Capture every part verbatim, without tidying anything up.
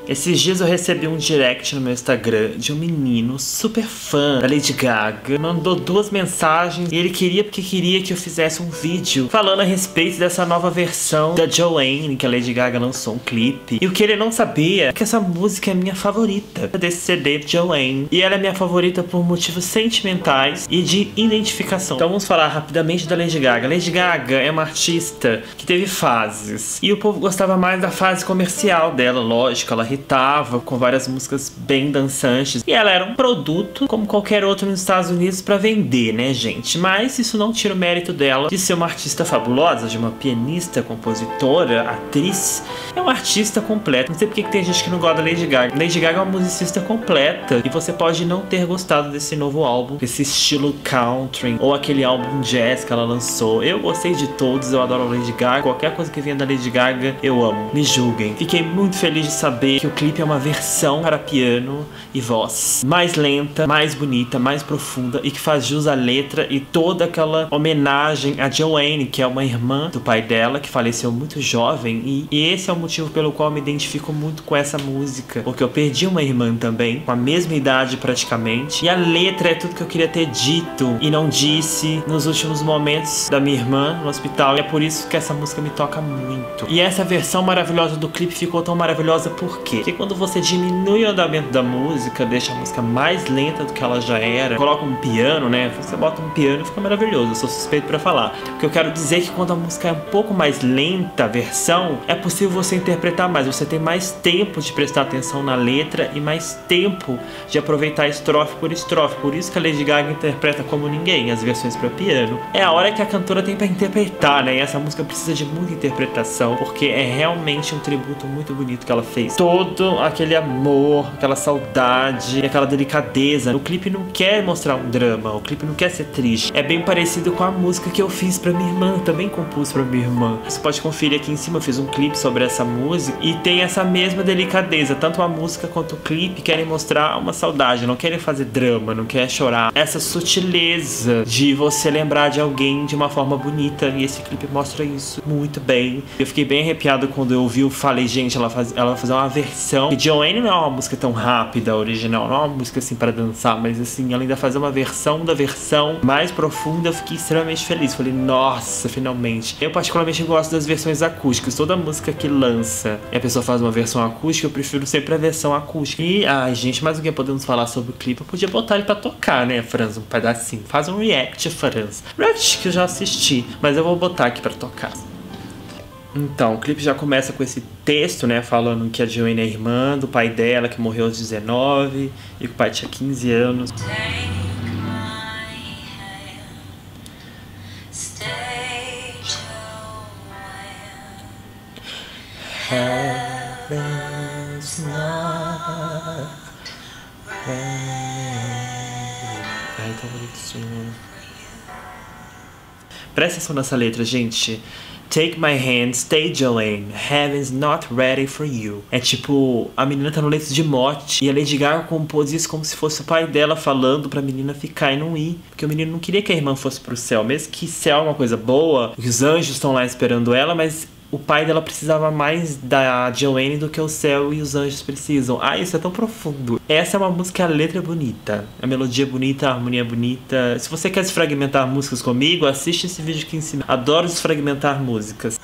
Esses dias eu recebi um direct no meu Instagram de um menino super fã da Lady Gaga. Mandou duas mensagens e ele queria porque queria que eu fizesse um vídeo falando a respeito dessa nova versão da Joanne, que a Lady Gaga lançou um clipe. E o que ele não sabia é que essa música é minha favorita desse C D Joanne. E ela é minha favorita por motivos sentimentais e de identificação. Então vamos falar rapidamente da Lady Gaga. Lady Gaga é uma artista que teve fases. E o povo gostava mais da fase comercial dela, lógico. Ela irritava com várias músicas bem dançantes. E ela era um produto como qualquer outro nos Estados Unidos pra vender, né, gente? Mas isso não tira o mérito dela de ser uma artista fabulosa, de uma pianista, compositora, atriz. É uma artista completa. Não sei porque que tem gente que não gosta da Lady Gaga. Lady Gaga é uma musicista completa. E você pode não ter gostado desse novo álbum, desse estilo country, ou aquele álbum jazz que ela lançou. Eu gostei de todos, eu adoro a Lady Gaga. Qualquer coisa que venha da Lady Gaga, eu amo. Me julguem. Fiquei muito feliz de saber que o clipe é uma versão para piano e voz mais lenta, mais bonita, mais profunda e que faz jus à letra e toda aquela homenagem a Joanne, que é uma irmã do pai dela, que faleceu muito jovem. E, e esse é o motivo pelo qual eu me identifico muito com essa música, porque eu perdi uma irmã também, com a mesma idade praticamente, e a letra é tudo que eu queria ter dito e não disse nos últimos momentos da minha irmã no hospital. E é por isso que essa música me toca muito. E essa versão maravilhosa do clipe ficou tão maravilhosa por quê? Porque quando você diminui o andamento da música, deixa a música mais lenta do que ela já era, coloca um piano, né? Você bota um piano e fica maravilhoso. Eu sou suspeito pra falar. Porque eu quero dizer que quando a música é um pouco mais lenta, a versão, é possível você interpretar mais. Você tem mais tempo de prestar atenção na letra e mais tempo de aproveitar estrofe por estrofe. Por isso que a Lady Gaga interpreta como ninguém as versões pra piano. É a hora que a cantora tem pra interpretar, né? E essa música precisa de muita interpretação, porque é realmente um tributo muito bonito que ela fez. Todo aquele amor, aquela saudade, aquela delicadeza. O clipe não quer mostrar um drama, o clipe não quer ser triste. É bem parecido com a música que eu fiz pra minha irmã, também compus pra minha irmã. Você pode conferir aqui em cima, eu fiz um clipe sobre essa música e tem essa mesma delicadeza. Tanto a música quanto o clipe querem mostrar uma saudade, não querem fazer drama, não querem chorar. Essa sutileza de você lembrar de alguém de uma forma bonita, e esse clipe mostra isso muito bem. Eu fiquei bem arrepiado quando eu ouvi, eu falei, gente, ela, faz, ela vai fazer uma versão. E Joanne não é uma música tão rápida, original, não é uma música assim para dançar, mas assim, ela ainda fazer uma versão da versão mais profunda. Eu fiquei extremamente feliz. Falei, nossa, finalmente. Eu particularmente gosto das versões acústicas. Toda música que lança e a pessoa faz uma versão acústica, eu prefiro sempre a versão acústica. E, ai, gente, mais o que podemos falar sobre o clipe? Eu podia botar ele pra tocar, né, Franz? Um pedacinho. Faz um react, Franz. React que eu já assisti, mas eu vou botar aqui pra tocar. Então, o clipe já começa com esse texto, né, falando que a Joanne é irmã do pai dela, que morreu aos dezenove, e que o pai tinha quinze anos. Heaven's not Ai, tão bonitinho. Presta atenção nessa letra, gente. Take my hand, stay Joanne, heaven's not ready for you. É tipo, a menina tá no leito de morte e a Lady Gaga compôs isso como se fosse o pai dela falando pra menina ficar e não ir. Porque o menino não queria que a irmã fosse pro céu. Mesmo que céu é uma coisa boa, os anjos estão lá esperando ela, mas o pai dela precisava mais da Joanne do que o céu e os anjos precisam. Ah, isso é tão profundo. Essa é uma música, a letra é bonita, a melodia é bonita, a harmonia é bonita. Se você quer desfragmentar músicas comigo, assiste esse vídeo aqui em cima. Adoro desfragmentar músicas.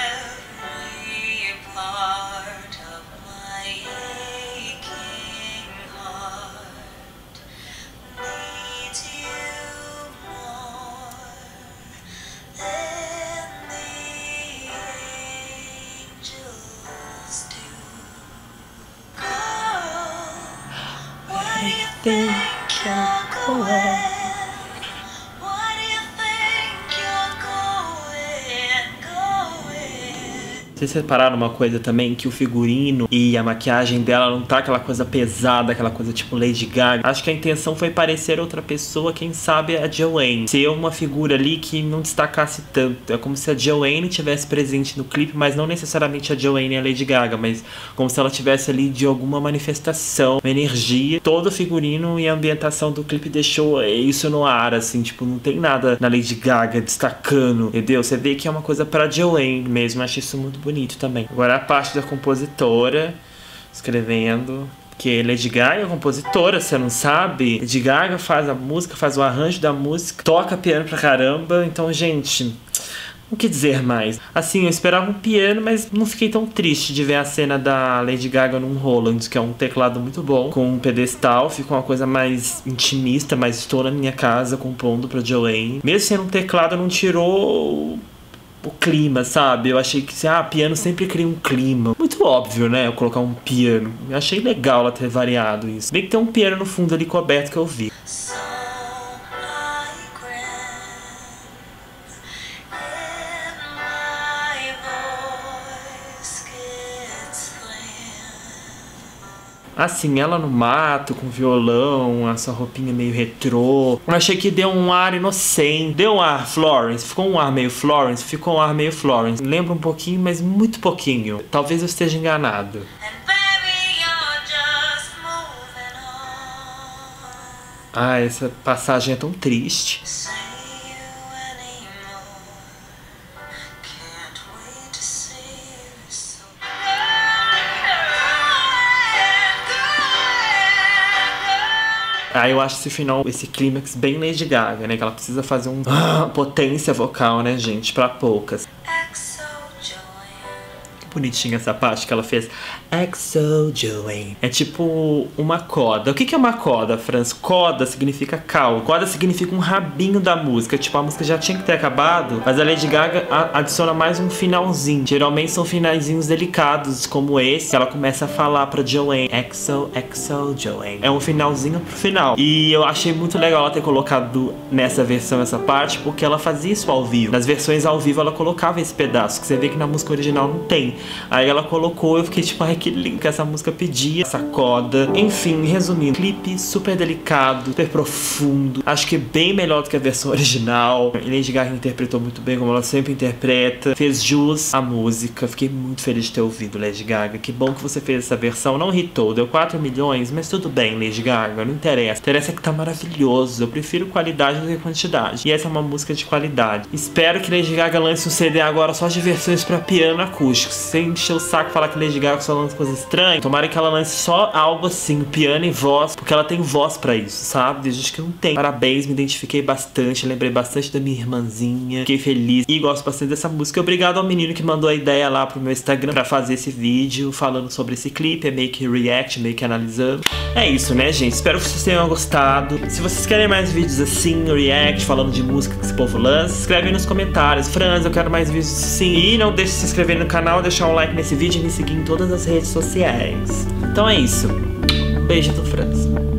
Think you're going? What do you think you're going, going? Vocês repararam uma coisa também? Que o figurino e a maquiagem dela não tá aquela coisa pesada, aquela coisa tipo Lady Gaga. Acho que a intenção foi parecer outra pessoa, quem sabe a Joanne. Ser uma figura ali que não destacasse tanto. É como se a Joanne tivesse presente no clipe, mas não necessariamente a Joanne e a Lady Gaga, mas como se ela tivesse ali de alguma manifestação, uma energia. Todo o figurino e a ambientação do clipe deixou isso no ar, assim, tipo, não tem nada na Lady Gaga destacando, entendeu? Você vê que é uma coisa pra Joanne mesmo, eu acho isso muito bonito também. Agora a parte da compositora, escrevendo. Porque Lady Gaga é compositora, você não sabe? Lady Gaga faz a música, faz o arranjo da música, toca piano pra caramba. Então, gente, o que dizer mais? Assim, eu esperava um piano, mas não fiquei tão triste de ver a cena da Lady Gaga num Roland, que é um teclado muito bom, com um pedestal. Ficou uma coisa mais intimista, mas estou na minha casa compondo pra Joanne. Mesmo sendo um teclado, não tirou o clima, sabe? Eu achei que, ah, piano sempre cria um clima. Muito óbvio, né? Eu colocar um piano. Eu achei legal ela ter variado isso. Bem que tem um piano no fundo ali coberto que eu vi. Assim, ela no mato, com violão, essa roupinha meio retrô. Eu achei que deu um ar inocente. Deu um ar Florence. Ficou um ar meio Florence. Ficou um ar meio Florence. Lembra um pouquinho, mas muito pouquinho. Talvez eu esteja enganado. Ah, essa passagem é tão triste. Aí eu acho esse final, esse clímax bem Lady Gaga, né? Que ela precisa fazer um ah, potência vocal, né, gente? Pra poucas. Que bonitinha essa parte que ela fez. Exo Joanne. É tipo uma coda. O que que é uma coda, Franz? Coda significa cal. Coda significa um rabinho da música. Tipo, a música já tinha que ter acabado, mas a Lady Gaga adiciona mais um finalzinho. Geralmente são finalzinhos delicados, como esse. Ela começa a falar pra Joanne. Exo, exo, Joanne. É um finalzinho pro final. E eu achei muito legal ela ter colocado nessa versão essa parte, porque ela fazia isso ao vivo. Nas versões ao vivo ela colocava esse pedaço, que você vê que na música original não tem. Aí ela colocou, eu fiquei tipo, ai, que lindo que essa música pedia, essa coda. Enfim, resumindo, clipe super delicado, super profundo. Acho que é bem melhor do que a versão original. Lady Gaga interpretou muito bem, como ela sempre interpreta. Fez jus à música. Fiquei muito feliz de ter ouvido Lady Gaga. Que bom que você fez essa versão. Não hitou, deu quatro milhões, mas tudo bem, Lady Gaga, não interessa. Interessa que tá maravilhoso. Eu prefiro qualidade do que quantidade. E essa é uma música de qualidade. Espero que Lady Gaga lance um C D agora só de versões pra piano acústico. Sem encher o saco falar que Lady Gaga só lança coisas estranhas, tomara que ela lance só algo assim, piano e voz, porque ela tem voz pra isso, sabe? Tem gente que não tem. Parabéns, me identifiquei bastante, lembrei bastante da minha irmãzinha, fiquei feliz e gosto bastante dessa música. Obrigado ao menino que mandou a ideia lá pro meu Instagram pra fazer esse vídeo falando sobre esse clipe, é meio que react, meio que analisando. É isso, né, gente? Espero que vocês tenham gostado. Se vocês querem mais vídeos assim, react, falando de música que esse povo lança, escreve aí nos comentários. Franz, eu quero mais vídeos assim. E não deixe de se inscrever no canal, deixar um like nesse vídeo e me seguir em todas as redes sociais. Então é isso. Um beijo do Franz.